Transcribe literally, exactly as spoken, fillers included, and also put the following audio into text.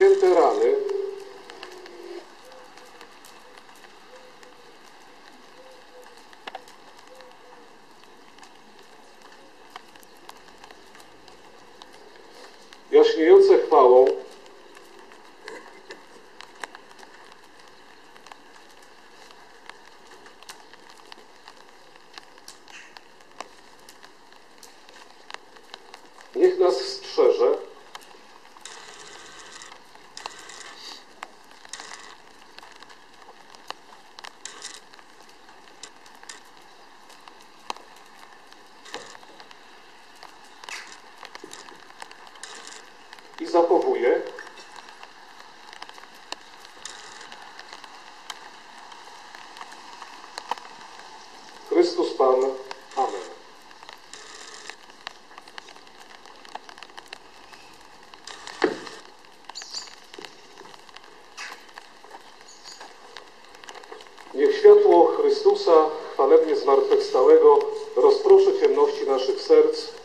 Święte rany jaśniejące chwałą niech nas strzeże i zachowuje Chrystus Pan. Amen. Niech światło Chrystusa, chwalebnie zmartwychwstałego, rozproszy ciemności naszych serc